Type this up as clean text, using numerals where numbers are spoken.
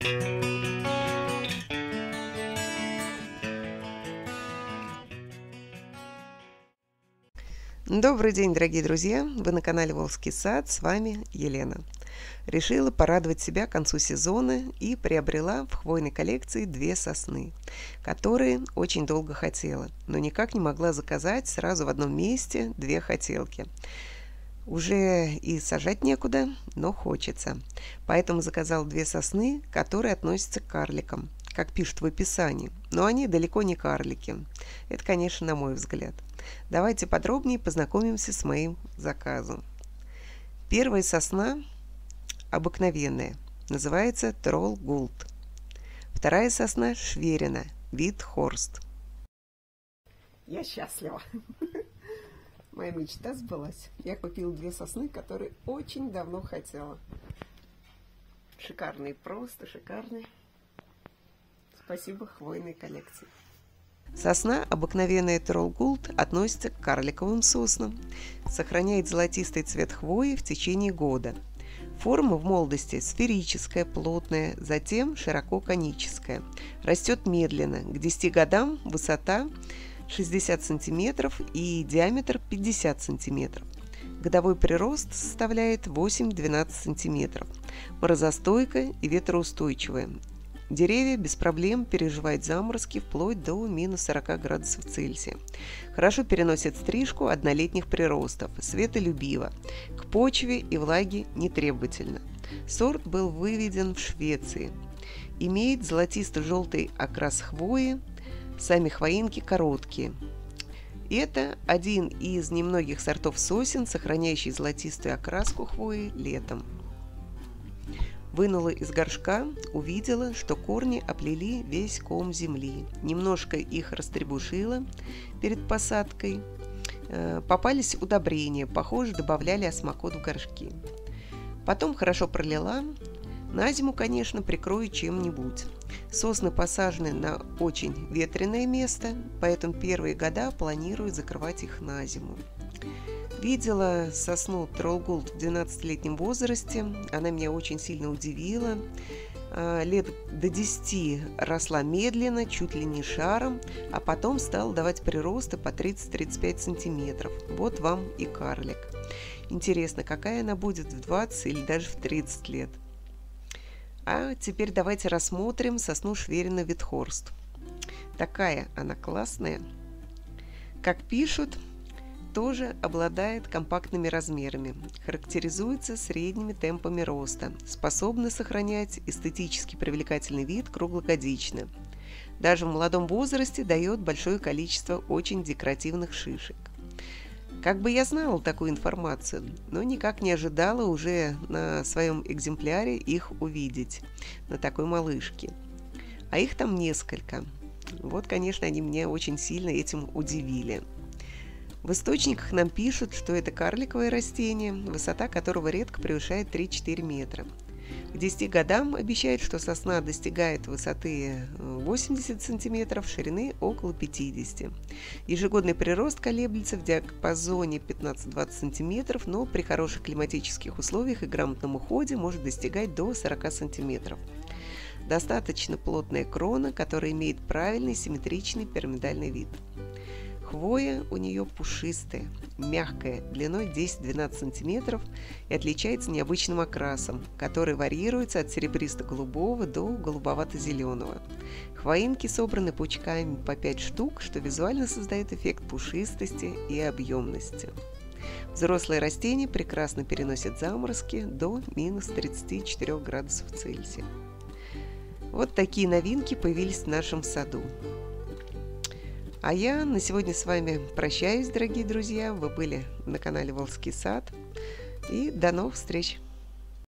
Добрый день, дорогие друзья! Вы на канале Волжский сад, с вами Елена. Решила порадовать себя к концу сезона и приобрела в хвойной коллекции 2 сосны, которые очень долго хотела, но никак не могла заказать сразу в одном месте 2 хотелки. Уже и сажать некуда, но хочется. Поэтому заказала 2 сосны, которые относятся к карликам, как пишут в описании, но они далеко не карлики. Это, конечно, на мой взгляд. Давайте подробнее познакомимся с моим заказом. Первая сосна обыкновенная, называется Тролл Гулд. Вторая сосна Шверина, вид Хорст. Я счастлива. Моя мечта сбылась. Я купила 2 сосны, которые очень давно хотела. Шикарные, просто шикарные. Спасибо хвойной коллекции. Сосна обыкновенная Тролл Гулд относится к карликовым соснам. Сохраняет золотистый цвет хвои в течение года. Форма в молодости сферическая, плотная, затем широко коническая. Растет медленно. К 10 годам высота 60 см и диаметр 50 см. Годовой прирост составляет 8-12 см. Морозостойкая и ветроустойчивая. Деревья без проблем переживают заморозки вплоть до минус 40 градусов Цельсия. Хорошо переносят стрижку однолетних приростов, светолюбиво, к почве и влаге нетребовательно. Сорт был выведен в Швеции. Имеет золотисто-желтый окрас хвои, сами хвоинки короткие. Это один из немногих сортов сосен, сохраняющий золотистую окраску хвои летом. Вынула из горшка, увидела, что корни оплели весь ком земли. Немножко их растребушила перед посадкой. Попались удобрения, похоже, добавляли осмокот в горшки. Потом хорошо пролила. На зиму, конечно, прикрою чем-нибудь. Сосны посажены на очень ветреное место, поэтому первые года планирую закрывать их на зиму. Видела сосну Тролл Гулд в 12-летнем возрасте. Она меня очень сильно удивила. Лет до 10 росла медленно, чуть ли не шаром, а потом стала давать приросты по 30-35 сантиметров. Вот вам и карлик. Интересно, какая она будет в 20 или даже в 30 лет. А теперь давайте рассмотрим сосну Шверина вид Хорст. Такая она классная. Как пишут, тоже обладает компактными размерами, характеризуется средними темпами роста, способна сохранять эстетически привлекательный вид круглогодично. Даже в молодом возрасте дает большое количество очень декоративных шишек. Как бы я знала такую информацию, но никак не ожидала уже на своем экземпляре их увидеть, на такой малышке. А их там несколько. Вот, конечно, они меня очень сильно этим удивили. В источниках нам пишут, что это карликовое растение, высота которого редко превышает 3-4 метра. К 10 годам обещают, что сосна достигает высоты 80 см, ширины около 50 см. Ежегодный прирост колеблется в диапазоне 15-20 см, но при хороших климатических условиях и грамотном уходе может достигать до 40 см. Достаточно плотная крона, которая имеет правильный симметричный пирамидальный вид. Хвоя у нее пушистая, мягкая, длиной 10-12 см и отличается необычным окрасом, который варьируется от серебристо-голубого до голубовато-зеленого. Хвоинки собраны пучками по 5 штук, что визуально создает эффект пушистости и объемности. Взрослые растения прекрасно переносят заморозки до минус 34 градусов Цельсия. Вот такие новинки появились в нашем саду. А я на сегодня с вами прощаюсь, дорогие друзья. Вы были на канале Волжский сад. И до новых встреч!